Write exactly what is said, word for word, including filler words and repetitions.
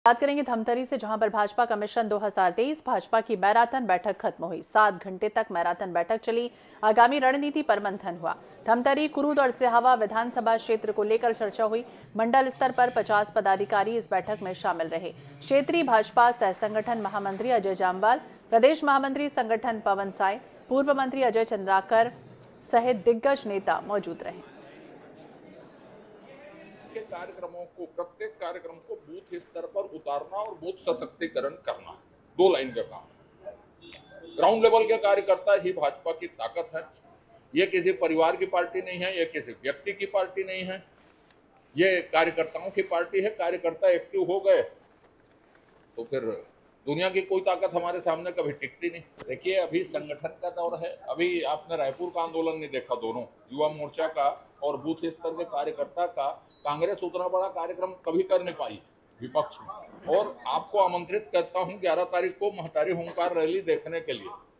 बात करेंगे धमतरी से, जहां पर भाजपा का मिशन दो हज़ार तेईस भाजपा की मैराथन बैठक खत्म हुई। सात घंटे तक मैराथन बैठक चली। आगामी रणनीति पर मंथन हुआ। धमतरी, कुरूद और सिहावा विधानसभा क्षेत्र को लेकर चर्चा हुई। मंडल स्तर पर पचास पदाधिकारी इस बैठक में शामिल रहे। क्षेत्रीय भाजपा सह संगठन महामंत्री अजय जामवाल, प्रदेश महामंत्री संगठन पवन साय, पूर्व मंत्री अजय चंद्राकर सहित दिग्गज नेता मौजूद रहे। के कार्यक्रमों को, प्रत्येक कार्यक्रम को बूथ स्तर पर उतारना और बूथ सशक्तिकरण करना, दो लाइन का काम। ग्राउंड लेवल के कार्यकर्ता ही भाजपा की ताकत है। ये किसी परिवार की पार्टी नहीं है, ये किसी व्यक्ति की पार्टी नहीं है, ये कार्यकर्ताओं की पार्टी है। कार्यकर्ता एक्टिव हो गए तो फिर दुनिया की कोई ताकत हमारे सामने कभी टिकती नहीं। देखिए, अभी संगठन का दौर है। अभी आपने रायपुर का आंदोलन नहीं देखा, दोनों युवा मोर्चा का और बूथ स्तर के कार्यकर्ता का। कांग्रेस उतना बड़ा कार्यक्रम कभी कर नहीं पाई विपक्ष में। और आपको आमंत्रित करता हूं ग्यारह तारीख को महतारी होमकार रैली देखने के लिए।